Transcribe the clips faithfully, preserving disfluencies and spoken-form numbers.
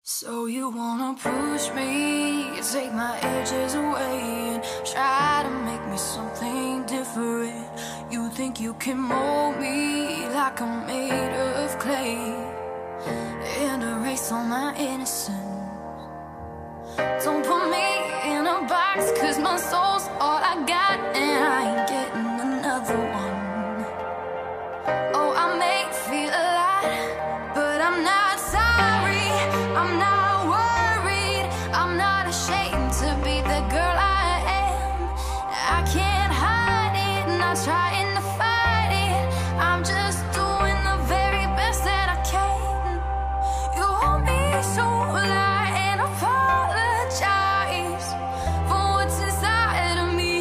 So you wanna push me, take my edges away, and try to make me something different. You think you can mold me like I'm made of clay and erase all my innocence. Don't put me in a box, cause my soul's all I got, and I ain't getting another one. Oh, I may feel alive, but I'm not sorry, I'm not worried, I'm not ashamed to be the girl I am. I can't hide it, not trying to fight it, I'm just doing the very best that I can. You want me to lie and apologize for what's inside of me,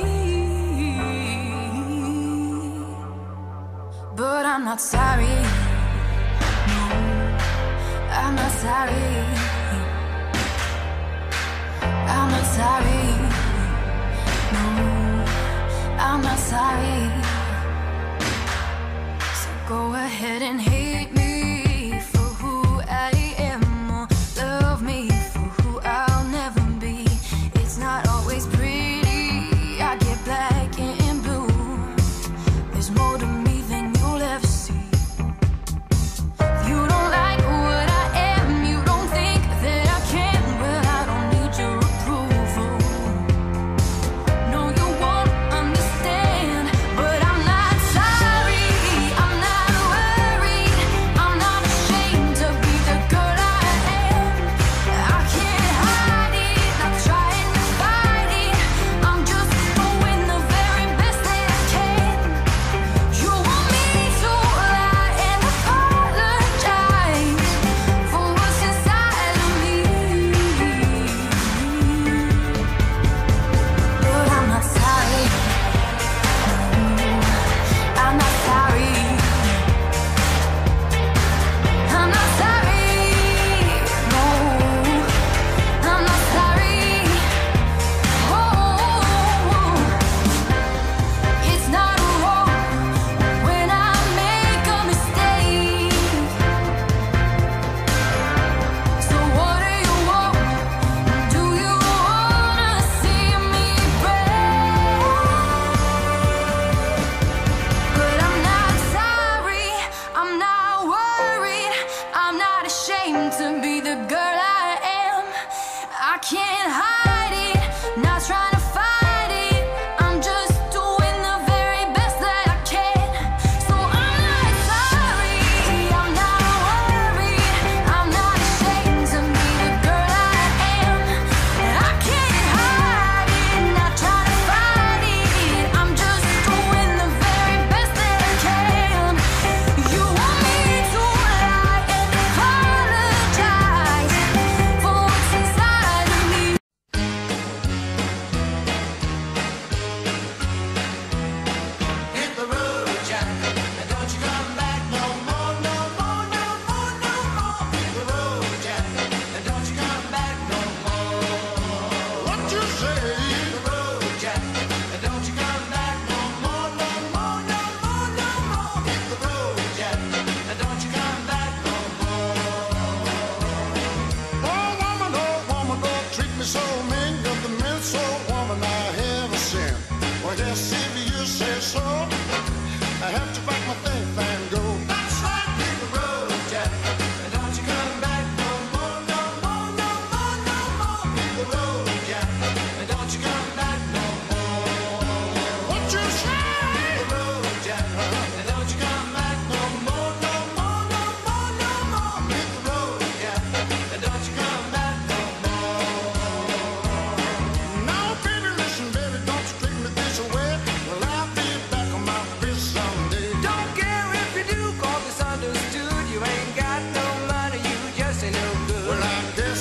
but I'm not sorry. I'm not sorry, I'm not sorry, no, I'm not sorry. So go ahead and hate me for who I am, or love me for who I'll never be. It's not always pretty, I get black and blue. There's more to me than you'll ever see. You don't like what I am, you don't think that I can. Well, I don't need your approval. No, you won't understand, but I'm not sorry, I'm not worried, I'm not ashamed to be the girl I am. I can't hide it, not trying to fight it, I'm just doing the very best that I can. You want me to lie and apologize for what's inside of me, but I'm not sorry, I'm not sorry, I'm not sorry, no, I'm not sorry. Oh, it's not wrong when I make a mistake. So what do you want? Do you wanna see me break? But I'm not sorry, I'm not worried, I'm not ashamed to be the girl I am. I can't hide it, not trying to fight it, I'm just doing the very best that I can. So I'm not sorry, I'm not worried, I'm not ashamed to be the girl I am. I can't hide it, not trying to fight it, I'm just doing the very best that I can. You want me to lie and apologize for what's inside of me. Hit the road, Jack, and don't you come back no more, no more, no more, no more. Hit the road, Jack, and don't you come back no more. What you say? Hit the road, Jack, and don't you come back no more, no more, no more, no more. Hit the road, Jack, and don't you come back no more. Oh woman, oh woman, don't treat me so mean. You're the meanest old woman I ever seen. Well, yes, if you say so, I have to pack my things and go. That's right, hit the road, Jack, and don't you come back no more, no more, no more, no more. Hit the road, Jack, and don't you come back no more. What you say? Hit the road, Jack, and don't you come back no more, no more, no more, no more. Hit the road, Jack, and don't you come back no more. Now, baby, listen, baby, don't you treat me this way. Well, I'll be back on my feet someday. Don't care if you do, call misunderstood. You ain't got no money, you just ain't no good. Well, I guess